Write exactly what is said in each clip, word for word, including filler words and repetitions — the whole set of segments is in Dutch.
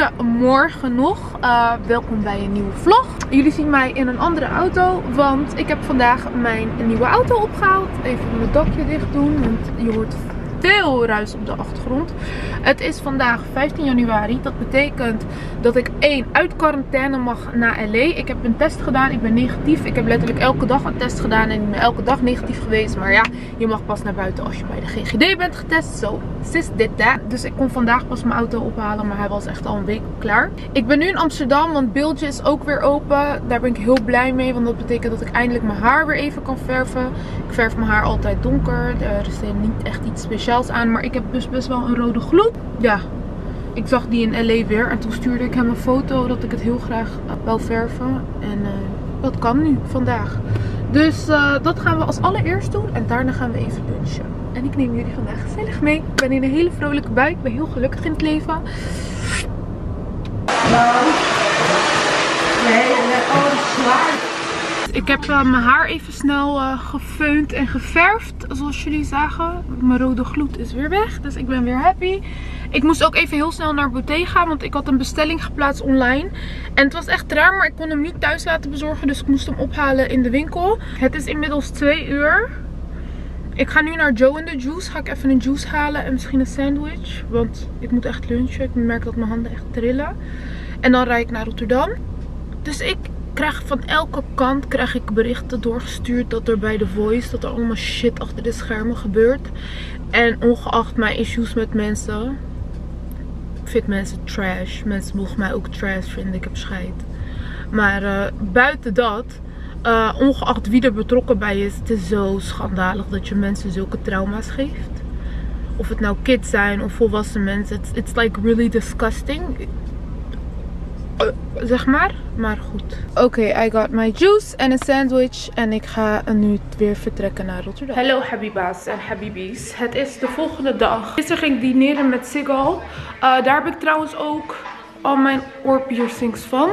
Goedemorgen nog. Uh, welkom bij een nieuwe vlog. Jullie zien mij in een andere auto, want ik heb vandaag mijn nieuwe auto opgehaald. Even mijn dakje dicht doen, want je hoort veel ruis op de achtergrond. Het is vandaag vijftien januari. Dat betekent dat ik één uit quarantaine mag naar L A. Ik heb een test gedaan. Ik ben negatief. Ik heb letterlijk elke dag een test gedaan en ik ben elke dag negatief geweest. Maar ja, je mag pas naar buiten als je bij de G G D bent getest. Zo, sis dit dat. Dus ik kon vandaag pas mijn auto ophalen, maar hij was echt al een week klaar. Ik ben nu in Amsterdam, want Beeldje is ook weer open. Daar ben ik heel blij mee, want dat betekent dat ik eindelijk mijn haar weer even kan verven. Ik verf mijn haar altijd donker. Er is niet echt iets speciaals aan, maar ik heb dus best wel een rode gloed. Ja, ik zag die in L A weer en toen stuurde ik hem een foto dat ik het heel graag wou verven. En uh, dat kan nu, vandaag. Dus uh, dat gaan we als allereerst doen en daarna gaan we even lunchen. En ik neem jullie vandaag gezellig mee. Ik ben in een hele vrolijke bui. Ik ben heel gelukkig in het leven. Nee, oh, zwaar. Ik heb uh, mijn haar even snel uh, gefeund en geverfd, zoals jullie zagen. Mijn rode gloed is weer weg, dus ik ben weer happy. Ik moest ook even heel snel naar Bottega, want ik had een bestelling geplaatst online. En het was echt raar, maar ik kon hem niet thuis laten bezorgen, dus ik moest hem ophalen in de winkel. Het is inmiddels twee uur. Ik ga nu naar Joe in the Juice. Ga ik even een juice halen en misschien een sandwich, want ik moet echt lunchen. Ik merk dat mijn handen echt trillen. En dan rijd ik naar Rotterdam. Dus ik krijg van elke kant krijg ik berichten doorgestuurd dat er bij The Voice, dat er allemaal shit achter de schermen gebeurt. En ongeacht mijn issues met mensen, ik vind mensen trash. Mensen mogen mij ook trash vinden, ik heb scheid. Maar uh, buiten dat, uh, ongeacht wie er betrokken bij is, het is zo schandalig dat je mensen zulke trauma's geeft. Of het nou kids zijn of volwassen mensen, it's, it's like really disgusting. Uh, zeg maar, maar goed. Oké, okay, I got my juice en een sandwich en ik ga nu weer vertrekken naar Rotterdam. Hallo Habiba's en Habibis. Het is de volgende dag. Gisteren ging ik dineren met Sigel. Uh, daar heb ik trouwens ook al mijn oorpiercings van.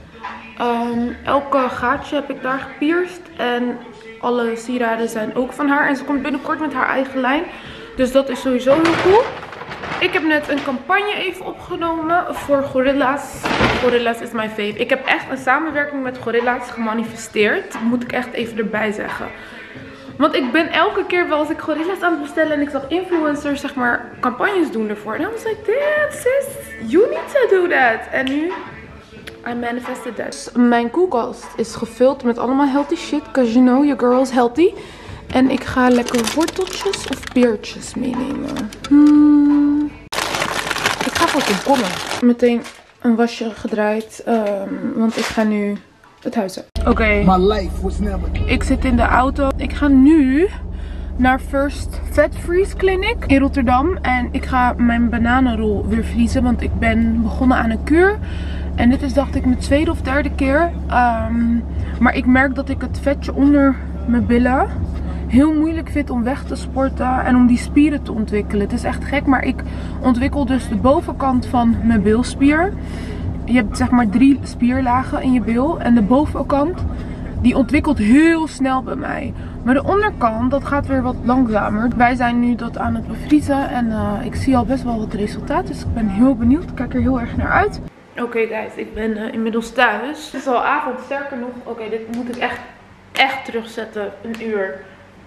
Um, elke gaatje heb ik daar gepierst en alle sieraden zijn ook van haar. En ze komt binnenkort met haar eigen lijn. Dus dat is sowieso heel cool. Ik heb net een campagne even opgenomen voor Gorilla's. Gorilla's is mijn fave. Ik heb echt een samenwerking met Gorilla's gemanifesteerd. Moet ik echt even erbij zeggen. Want ik ben elke keer wel als ik Gorilla's aan het bestellen en ik zag influencers zeg maar campagnes doen ervoor. En dan was ik, damn sis, you need to do that. En nu, I manifested that. Mijn koelkast is gevuld met allemaal healthy shit. Cause you know, your girl is healthy. En ik ga lekker worteltjes of peertjes meenemen. Hmm. Ik ga voor komkommer. Meteen een wasje gedraaid. Um, want ik ga nu het huis uit. Oké. Okay. Ik zit in de auto. Ik ga nu naar First Fat Freeze Clinic in Rotterdam. En ik ga mijn bananenrol weer vriezen. Want ik ben begonnen aan een kuur. En dit is dacht ik mijn tweede of derde keer. Um, maar ik merk dat ik het vetje onder mijn billen heel moeilijk vind om weg te sporten en om die spieren te ontwikkelen. Het is echt gek, maar ik ontwikkel dus de bovenkant van mijn bilspier. Je hebt zeg maar drie spierlagen in je bil en de bovenkant die ontwikkelt heel snel bij mij. Maar de onderkant, dat gaat weer wat langzamer. Wij zijn nu dat aan het bevriezen en uh, ik zie al best wel wat resultaat, dus ik ben heel benieuwd. Ik kijk er heel erg naar uit. Oké okay, guys, ik ben uh, inmiddels thuis. Het is al avond, sterker nog. Oké, okay, dit moet ik echt, echt terugzetten, een uur.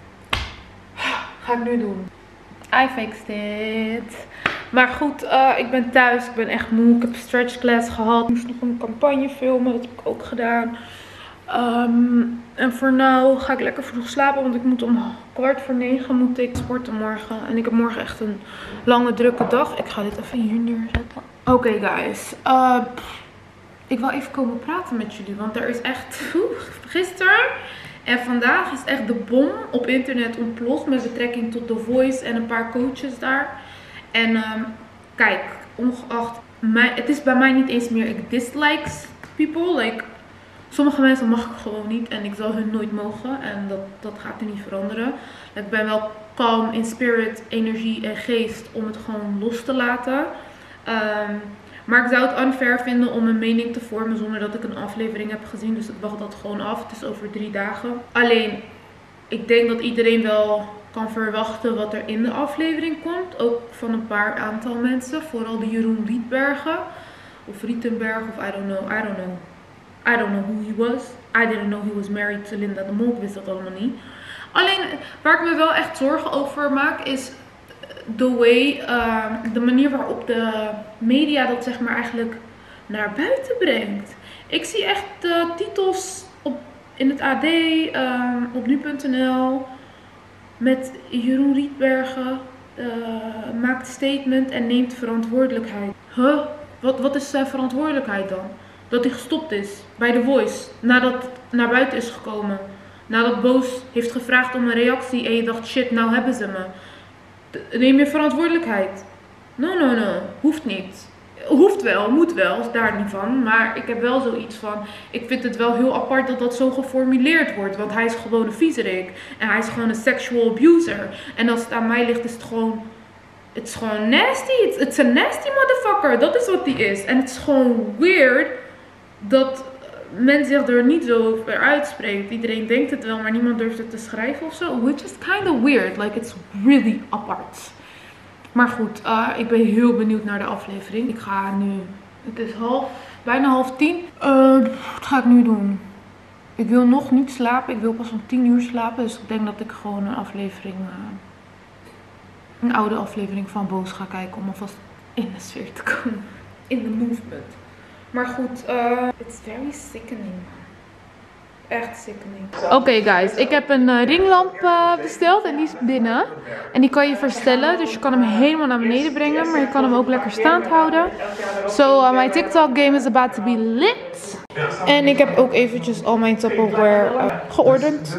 Ga ik nu doen. I fixed it. Maar goed, uh, ik ben thuis. Ik ben echt moe. Ik heb stretch class gehad. Ik moest nog een campagne filmen. Dat heb ik ook gedaan. Um, en voor nu ga ik lekker vroeg slapen. Want ik moet om kwart voor negen moet ik sporten morgen. En ik heb morgen echt een lange drukke dag. Ik ga dit even hier neerzetten. Oké okay, guys. Uh, ik wil even komen praten met jullie. Want er is echt... Gisteren... En vandaag is echt de bom op internet ontploft met betrekking tot The Voice en een paar coaches daar. En um, kijk, ongeacht, mij, het is bij mij niet eens meer ik dislikes people. Like, sommige mensen mag ik gewoon niet en ik zal hun nooit mogen en dat, dat gaat er niet veranderen. Ik ben wel calm in spirit, energie en geest om het gewoon los te laten. Um, Maar ik zou het unfair vinden om een mening te vormen zonder dat ik een aflevering heb gezien. Dus ik wacht dat gewoon af. Het is over drie dagen. Alleen, ik denk dat iedereen wel kan verwachten wat er in de aflevering komt. Ook van een paar aantal mensen. Vooral de Jeroen Liedbergen. of Rietenberg of I don't know, I don't know. I don't know who he was. I didn't know he was married to Linda de Mol. Ik wist dat allemaal niet. Alleen, waar ik me wel echt zorgen over maak is the way, uh, de manier waarop de media dat zeg maar eigenlijk naar buiten brengt. Ik zie echt de titels op, in het A D, uh, op nu punt n l met Jeroen Rietbergen uh, maakt statement en neemt verantwoordelijkheid. Huh? Wat, wat is zijn verantwoordelijkheid dan? Dat hij gestopt is bij The Voice nadat het naar buiten is gekomen. Nadat Boos heeft gevraagd om een reactie en je dacht shit, nou hebben ze me. Neem je verantwoordelijkheid. No, no, no. Hoeft niet. Hoeft wel, moet wel, daar niet van. Maar ik heb wel zoiets van, ik vind het wel heel apart dat dat zo geformuleerd wordt. Want hij is gewoon een viezerik. En hij is gewoon een sexual abuser. En als het aan mij ligt is het gewoon, het is gewoon nasty. Het is een nasty motherfucker. Dat is wat hij is. En het is gewoon weird dat men zich er niet zo over uitspreekt. Iedereen denkt het wel, maar niemand durft het te schrijven of zo. Which is kind of weird. Like, it's really apart. Maar goed, uh, ik ben heel benieuwd naar de aflevering. Ik ga nu, het is half, bijna half tien. Uh, wat ga ik nu doen? Ik wil nog niet slapen. Ik wil pas om tien uur slapen. Dus ik denk dat ik gewoon een aflevering, uh, een oude aflevering van Boos ga kijken. Om alvast in de sfeer te komen. In de movement. Maar goed, uh, it's very sickening. Echt sickening. Oké okay guys, ik heb een uh, ringlamp uh, besteld en die is binnen. En die kan je verstellen, dus je kan hem helemaal naar beneden brengen. Maar je kan hem ook lekker staand houden. So uh, my TikTok game is about to be lit. En ik heb ook eventjes al mijn Tupperware uh, geordend.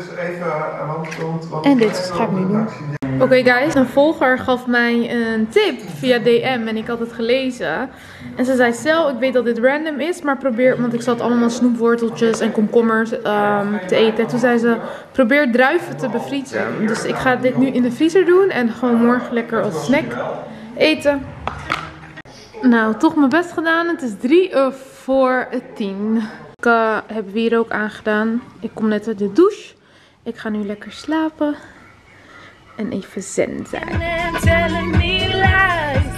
En dit ga ik nu doen. Oké okay guys, een volger gaf mij een tip via D M en ik had het gelezen. En ze zei, Sel, ik weet dat dit random is, maar probeer, want ik zat allemaal snoepworteltjes en komkommers um, te eten. En toen zei ze, probeer druiven te bevriezen. Dus ik ga dit nu in de vriezer doen en gewoon morgen lekker als snack eten. Nou, toch mijn best gedaan. Het is drie uur voor tien. Ik uh, heb hier ook aangedaan. Ik kom net uit de douche. Ik ga nu lekker slapen. En even zen zijn. Telling me lies.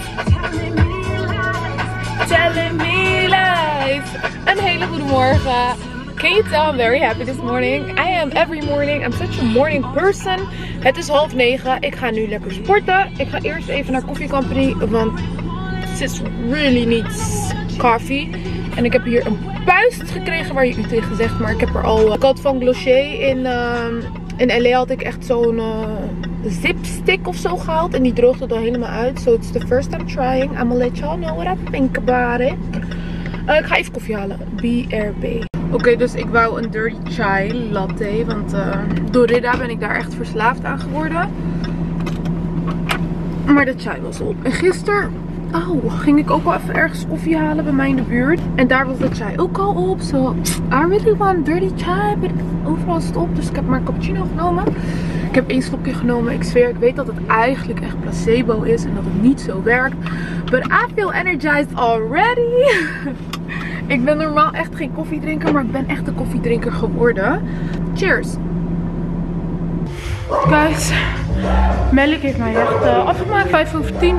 Telling me lies. Een hele goede morgen. Can you tell I'm very happy this morning? I am every morning. I'm such a morning person. Het is half negen. Ik ga nu lekker sporten. Ik ga eerst even naar Coffee Company. Want het is really needs coffee. En ik heb hier een puist gekregen waar je u tegen zegt. Maar ik heb er al... Ik had van Glossier in... Uh, in L A had ik echt zo'n uh, zipstick of zo gehaald. En die droogde er helemaal uit. So it's the first time trying. I'm gonna let y'all know what I think about it. Uh, ik ga even koffie halen. B R B. Oké, okay, dus ik wou een dirty chai latte. Want uh, door Ridda ben ik daar echt verslaafd aan geworden. Maar de chai was op. En gisteren... Oh, ging ik ook al even ergens koffie halen bij mij in de buurt. En daar was de chai ook al op. So, I really want dirty chai. Maar overal is het op. Dus ik heb maar een cappuccino genomen. Ik heb één slokje genomen. Ik zweer, ik weet dat het eigenlijk echt placebo is. En dat het niet zo werkt. But I feel energized already. Ik ben normaal echt geen koffiedrinker. Maar ik ben echt een koffiedrinker geworden. Cheers. Guys. Melk heeft mij echt uh, afgemaakt. vijf over tien.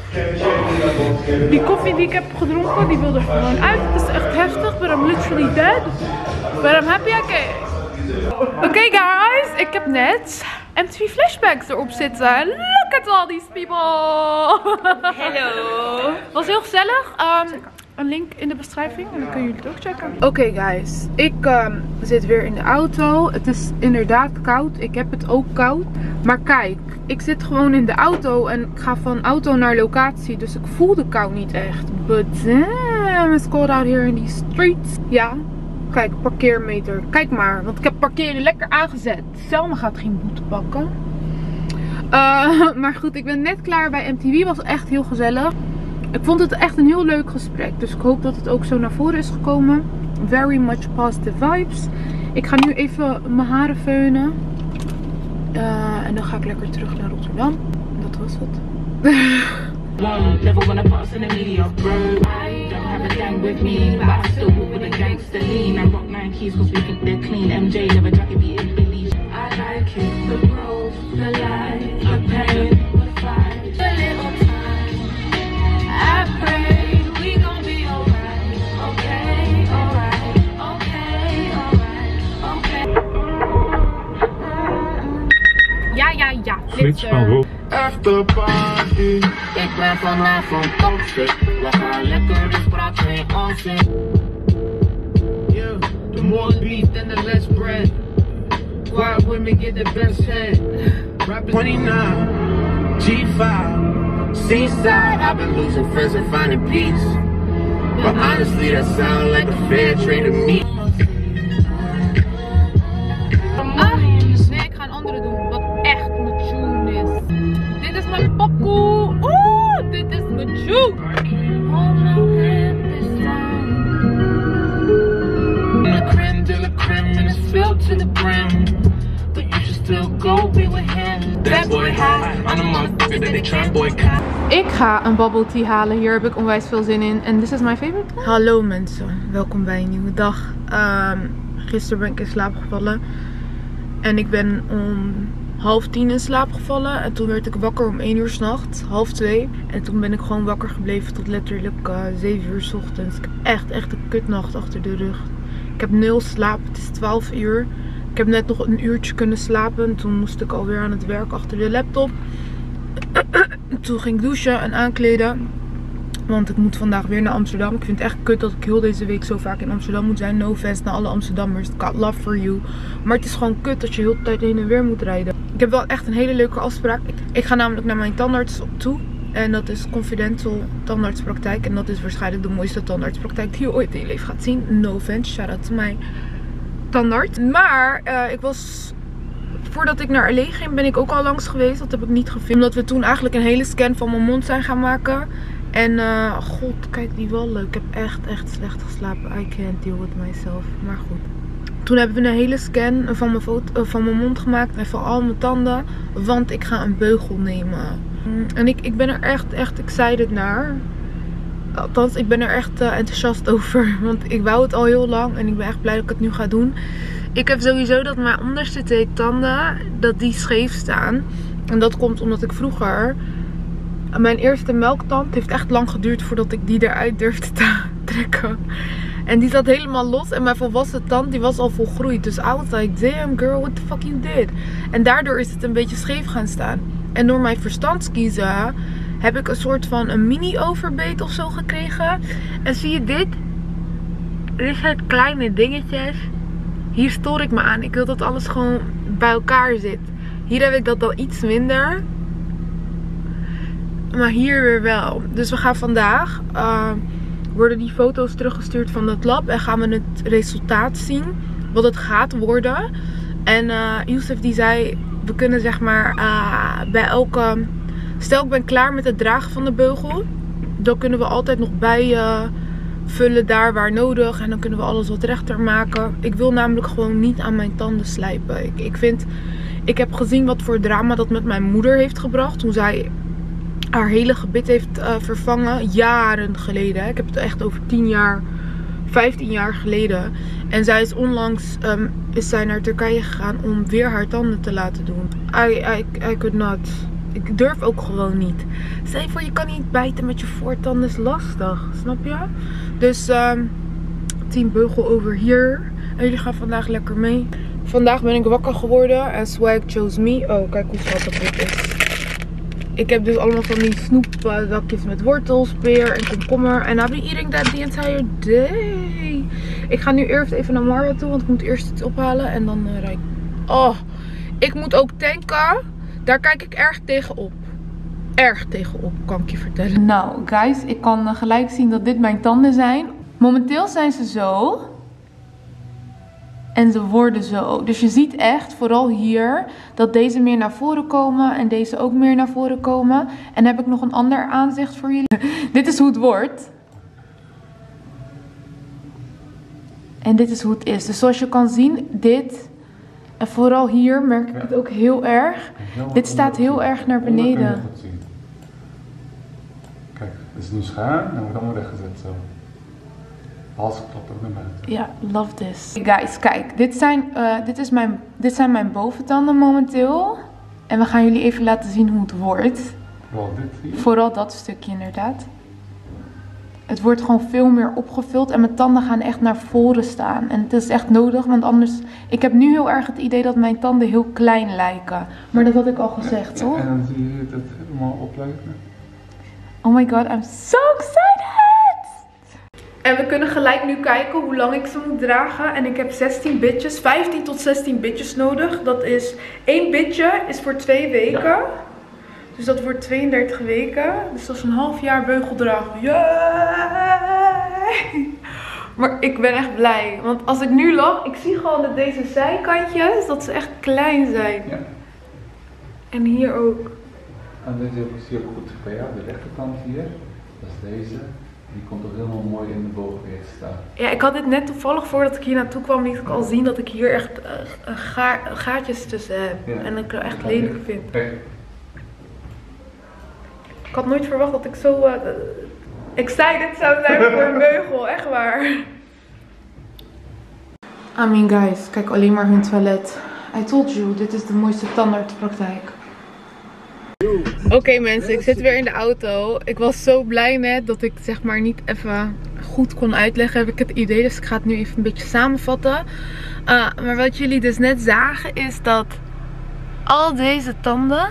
Die koffie die ik heb gedronken, die wil er gewoon uit. Het is echt heftig, but I'm literally dead. But I'm happy I came. Oké okay guys, ik heb net M T V flashbacks erop zitten. Look at all these people. Hello. Was heel gezellig. Um, een link in de beschrijving en dan kunnen jullie het ook checken. Oké okay guys, ik um, zit weer in de auto. Het is inderdaad koud. Ik heb het ook koud. Maar kijk, ik zit gewoon in de auto en ik ga van auto naar locatie. Dus ik voel de kou niet echt. But damn, it's cold out here in these streets. Ja, kijk, parkeermeter. Kijk maar, want ik heb parkeren lekker aangezet. Selma gaat geen boete pakken. Uh, maar goed, ik ben net klaar bij M T V. Was echt heel gezellig. Ik vond het echt een heel leuk gesprek. Dus ik hoop dat het ook zo naar voren is gekomen. Very much positive vibes. Ik ga nu even mijn haren feunen. Uh, en dan ga ik lekker terug naar Rotterdam. Dat was het. One never wanna pass in the media, bro. I don't have a gang with me, but I still walk with a gangster lean. I rock Nikes cause we think they're clean. M J never jacket be in Billy. I like it, the growth, the light, the pain, the fight, the little time. I pray we gon' be alright. glitch van rook. Afterparty. Ik ben vanavond toxic. We gaan lekker dus praten in onzin. Yeah, the more beef than the less bread. Quiet women get the best head. twenty-nine, G five, Seaside. I've been losing friends and finding peace. But honestly, that sound like a fair trade to me. Ah, nee, ik ga een andere doen. Wat echt mijn tune is. Dit is mijn pokoe. Oeh, dit is mijn tune. The creme de la creme and it's filled to the brim. But you should still go be with him. That boy high, I'm the motherfucker that they try boycott. Ik ga een bubble tea halen. Hier heb ik onwijs veel zin in. En this is my favorite. Hallo mensen. Welkom bij een nieuwe dag. Um, gisteren ben ik in slaap gevallen. En ik ben om half tien in slaap gevallen. En toen werd ik wakker om één uur 's nachts. Half twee. En toen ben ik gewoon wakker gebleven tot letterlijk uh, zeven uur 's ochtends. Ik heb echt, echt een kutnacht achter de rug. Ik heb nul slaap. Het is twaalf uur. Ik heb net nog een uurtje kunnen slapen. Toen moest ik alweer aan het werk achter de laptop. Toen ging ik douchen en aankleden. Want ik moet vandaag weer naar Amsterdam. Ik vind het echt kut dat ik heel deze week zo vaak in Amsterdam moet zijn. No offense naar alle Amsterdammers. God love for you. Maar het is gewoon kut dat je heel de tijd heen en weer moet rijden. Ik heb wel echt een hele leuke afspraak. Ik ga namelijk naar mijn tandarts toe. En dat is Confidential tandartspraktijk. En dat is waarschijnlijk de mooiste tandartspraktijk die je ooit in je leven gaat zien. No offense. Shout out to mijn tandarts. Maar uh, ik was... Voordat ik naar L A ging ben ik ook al langs geweest. Dat heb ik niet gefilmd. Omdat we toen eigenlijk een hele scan van mijn mond zijn gaan maken. En uh, god, kijk die wallen. Ik heb echt, echt slecht geslapen. I can't deal with myself. Maar goed. Toen hebben we een hele scan van mijn, foto, van mijn mond gemaakt. En van al mijn tanden. Want ik ga een beugel nemen. En ik, ik ben er echt, echt excited naar. Althans, ik ben er echt uh, enthousiast over. Want ik wou het al heel lang. En ik ben echt blij dat ik het nu ga doen. Ik heb sowieso dat mijn onderste twee tanden, dat die scheef staan. En dat komt omdat ik vroeger... Mijn eerste melktand heeft echt lang geduurd voordat ik die eruit durfde te trekken. En die zat helemaal los. En mijn volwassen tand die was al volgroeid. Dus I was like, damn girl, what the fuck you did? En daardoor is het een beetje scheef gaan staan. En door mijn verstandskiezen heb ik een soort van een mini overbeet of zo gekregen. En zie je dit? Dit zijn kleine dingetjes. Hier stoor ik me aan. Ik wil dat alles gewoon bij elkaar zit. Hier heb ik dat dan iets minder. Maar hier weer wel. Dus we gaan vandaag... Uh, worden die foto's teruggestuurd van het lab. En gaan we het resultaat zien. Wat het gaat worden. En uh, Youssef die zei... We kunnen zeg maar uh, bij elke... Stel ik ben klaar met het dragen van de beugel. Dan kunnen we altijd nog bij... Uh, vullen daar waar nodig. En dan kunnen we alles wat rechter maken. Ik wil namelijk gewoon niet aan mijn tanden slijpen. Ik, ik vind... Ik heb gezien wat voor drama dat met mijn moeder heeft gebracht. Toen zij haar hele gebit heeft uh, vervangen. Jaren geleden. Ik heb het echt over tien jaar... vijftien jaar geleden. En zij is onlangs... Um, is zij naar Turkije gegaan om weer haar tanden te laten doen. I, I, I could not... Ik durf ook gewoon niet. Stel je voor, je kan niet bijten met je voortanden, is lastig. Snap je? Dus um, team beugel over hier. En jullie gaan vandaag lekker mee. Vandaag ben ik wakker geworden. En Swag chose me. Oh, kijk hoe schattig dit is. Ik heb dus allemaal van die snoepzakjes met wortels, peer en komkommer. En I've been eating that the entire day. Ik ga nu eerst even naar Marwa toe. Want ik moet eerst iets ophalen. En dan uh, rijd ik... Oh, ik moet ook tanken. Daar kijk ik erg tegenop. Erg tegenop, kan ik je vertellen. Nou, guys, ik kan gelijk zien dat dit mijn tanden zijn. Momenteel zijn ze zo. En ze worden zo. Dus je ziet echt, vooral hier, dat deze meer naar voren komen. En deze ook meer naar voren komen. En dan heb ik nog een ander aanzicht voor jullie. Dit is hoe het wordt. En dit is hoe het is. Dus zoals je kan zien, dit... En vooral hier merk ik ja. het ook heel erg. Heel Dit staat heel erg naar beneden. Kijk, dit is nu schaar. Dan wordt het allemaal weggezet zo. Hals klopt ook naar buiten. Ja, love this. Hey guys, kijk. Dit zijn, uh, dit, is mijn, dit zijn mijn boventanden momenteel. En we gaan jullie even laten zien hoe het wordt. Vooral dit hier? Vooral dat stukje inderdaad. Het wordt gewoon veel meer opgevuld en mijn tanden gaan echt naar voren staan. En het is echt nodig, want anders... Ik heb nu heel erg het idee dat mijn tanden heel klein lijken. Maar dat had ik al gezegd, toch? En dan zie je het helemaal opleiden. Oh my god, I'm so excited! En we kunnen gelijk nu kijken hoe lang ik ze moet dragen. En ik heb zestien bitjes, vijftien tot zestien bitjes nodig. Dat is, één bitje is voor twee weken. Ja. Dus dat wordt tweeëndertig weken. Dus dat is een half jaar beugeldragen. Yay! Maar ik ben echt blij. Want als ik nu lach, ik zie gewoon dat deze zijkantjes, dat ze echt klein zijn. Ja. En hier ook. En dit is ook goed voor jou. De rechterkant hier, dat is deze. Die komt ook helemaal mooi in de bovenweer te staan. Ja, ik had dit net toevallig voordat ik hier naartoe kwam, liet ik al zien dat ik hier echt uh, ga gaatjes tussen heb. Ja. En dat ik het echt lelijk vind. Hey. Ik had nooit verwacht dat ik zo uh, excited zou zijn voor een beugel, echt waar. I mean guys, kijk alleen maar hun toilet. I told you, dit is de mooiste tandartspraktijk. Oké okay, mensen, ik zit weer in de auto. Ik was zo blij net dat ik zeg maar niet even goed kon uitleggen, heb ik het idee. Dus ik ga het nu even een beetje samenvatten. Uh, maar wat jullie dus net zagen is dat al deze tanden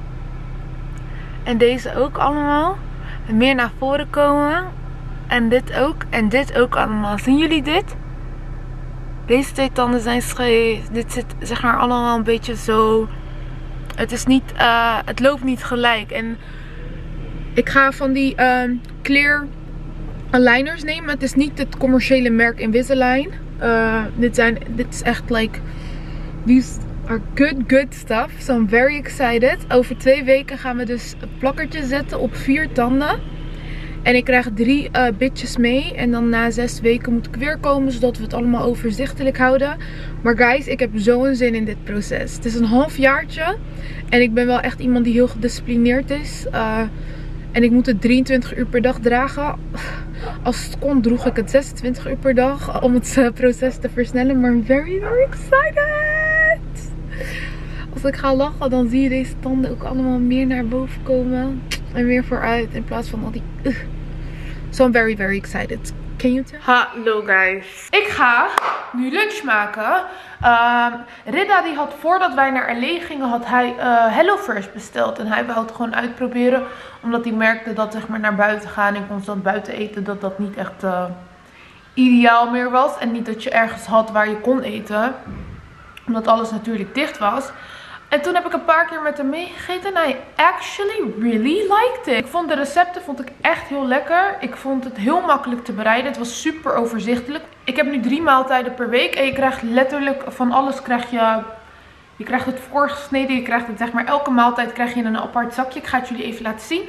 en deze ook allemaal meer naar voren komen. En dit ook en dit ook allemaal. Zien jullie dit? Deze twee tanden zijn scheef. Dit zit zeg maar allemaal een beetje zo... Het is niet, uh, het loopt niet gelijk. En ik ga van die uh, clear aligners nemen. Het is niet het commerciële merk Invisalign. Uh, dit zijn, dit is echt like, these are good, good stuff. So I'm very excited. Over twee weken gaan we dus een plakkertje zetten op vier tanden. En ik krijg drie uh, bitjes mee. En dan na zes weken moet ik weer komen. Zodat we het allemaal overzichtelijk houden. Maar guys, ik heb zo'n zin in dit proces. Het is een half jaartje. En ik ben wel echt iemand die heel gedisciplineerd is. Uh, en ik moet het drieëntwintig uur per dag dragen. Als het kon droeg ik het zesentwintig uur per dag. Om het uh, proces te versnellen. Maar I'm very, very excited. Als ik ga lachen, dan zie je deze tanden ook allemaal meer naar boven komen. En weer vooruit. In plaats van al die... Uh. So I'm very, very excited. Can you tell? Hallo guys. Ik ga nu lunch maken. Uh, Ridda die had voordat wij naar L A gingen, had hij uh, HelloFresh besteld. En hij wou het gewoon uitproberen. Omdat hij merkte dat zeg maar naar buiten gaan en constant buiten eten, dat dat niet echt uh, ideaal meer was. En niet dat je ergens had waar je kon eten. Omdat alles natuurlijk dicht was. En toen heb ik een paar keer met hem meegegeten en I actually really liked it. Ik vond de recepten vond ik echt heel lekker. Ik vond het heel makkelijk te bereiden. Het was super overzichtelijk. Ik heb nu drie maaltijden per week en je krijgt letterlijk van alles krijg je... Je krijgt het voorgesneden, je krijgt het zeg maar elke maaltijd krijg je in een apart zakje. Ik ga het jullie even laten zien.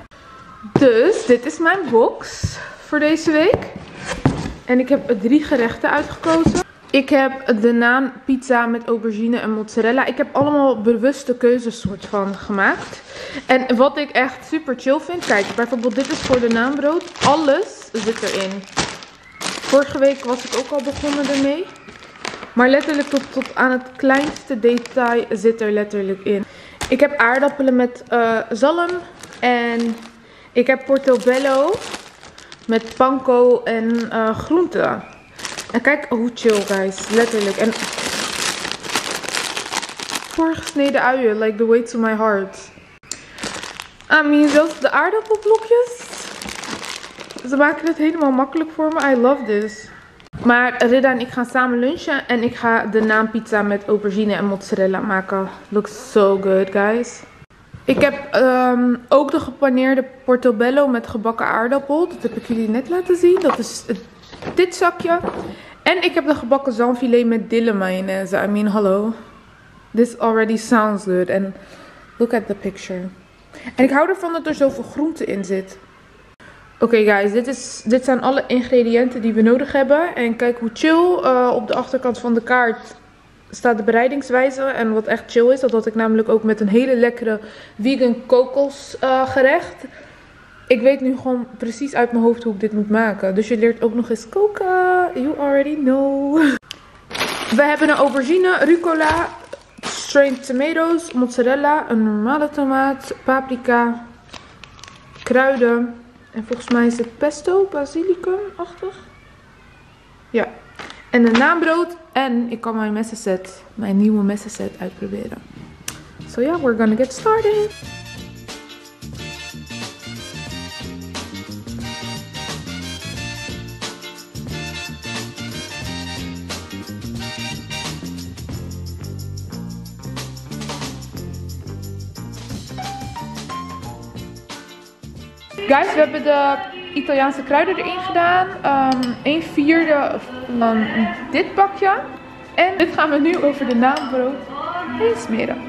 Dus dit is mijn box voor deze week. En ik heb drie gerechten uitgekozen. Ik heb de naan pizza met aubergine en mozzarella. Ik heb allemaal bewuste keuzes soort van gemaakt. En wat ik echt super chill vind. Kijk, bijvoorbeeld dit is voor de naanbrood. Alles zit erin. Vorige week was ik ook al begonnen ermee. Maar letterlijk tot, tot aan het kleinste detail zit er letterlijk in. Ik heb aardappelen met uh, zalm. En ik heb portobello met panko en uh, groenten. En kijk hoe chill guys, letterlijk. En voorgesneden uien, like the way to my heart. I mean, zelfs de aardappelblokjes. Ze maken het helemaal makkelijk voor me. I love this. Maar Ridda en ik gaan samen lunchen. En ik ga de naanpizza met aubergine en mozzarella maken. Looks so good guys. Ik heb um, ook de gepaneerde portobello met gebakken aardappel. Dat heb ik jullie net laten zien. Dat is het. Dit zakje. En ik heb de gebakken zalmfilet met dille mayonaise. I mean, hallo. This already sounds good. And look at the picture. En ik hou ervan dat er zoveel groente in zit. Oké okay guys, dit, is, dit zijn alle ingrediënten die we nodig hebben. En kijk hoe chill. Uh, op de achterkant van de kaart staat de bereidingswijze. En wat echt chill is, dat had ik namelijk ook met een hele lekkere vegan kokos uh, gerecht. Ik weet nu gewoon precies uit mijn hoofd hoe ik dit moet maken. Dus je leert ook nog eens koken. You already know. We hebben een aubergine, rucola, strained tomatoes, mozzarella, een normale tomaat, paprika, kruiden, En volgens mij is het pesto, basilicum-achtig. Ja. En een naambrood. En ik kan mijn messenset, mijn nieuwe messenset uitproberen. So yeah, we're gonna get started. Guys, we hebben de Italiaanse kruiden erin gedaan. Um, een vierde van dit bakje. En dit gaan we nu over de naambrood heen smeren.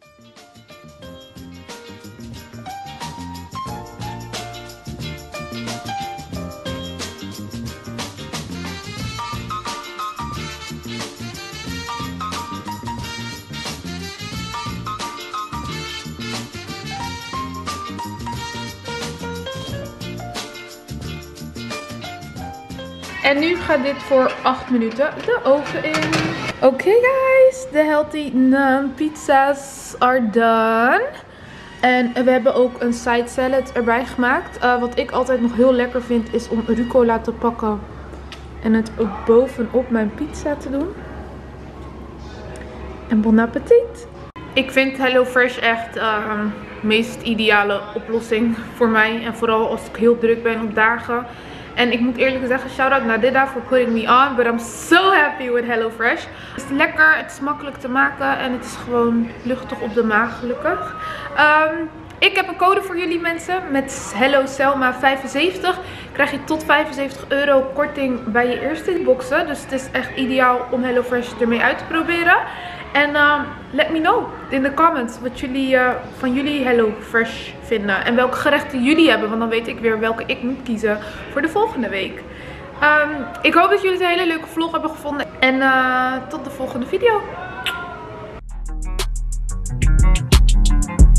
En nu gaat dit voor acht minuten de oven in. Oké okay guys, de healthy naan pizza's are done. En we hebben ook een side salad erbij gemaakt. Uh, wat ik altijd nog heel lekker vind is om rucola te pakken. En het ook bovenop mijn pizza te doen. En bon appetit. Ik vind HelloFresh echt de uh, meest ideale oplossing voor mij. En vooral als ik heel druk ben op dagen. En ik moet eerlijk zeggen, shout-out naar Dida for putting me on. But I'm so happy with HelloFresh. Het is lekker, het is makkelijk te maken. En het is gewoon luchtig op de maag, gelukkig. Um, ik heb een code voor jullie mensen. Met Hello Selma vijfenzeventig. Krijg je tot vijfenzeventig euro korting bij je eerste boxen. Dus het is echt ideaal om HelloFresh ermee uit te proberen. En uh, let me know in de comments wat jullie uh, van jullie HelloFresh vinden. En welke gerechten jullie hebben. Want dan weet ik weer welke ik moet kiezen voor de volgende week. Um, ik hoop dat jullie het een hele leuke vlog hebben gevonden. En uh, tot de volgende video.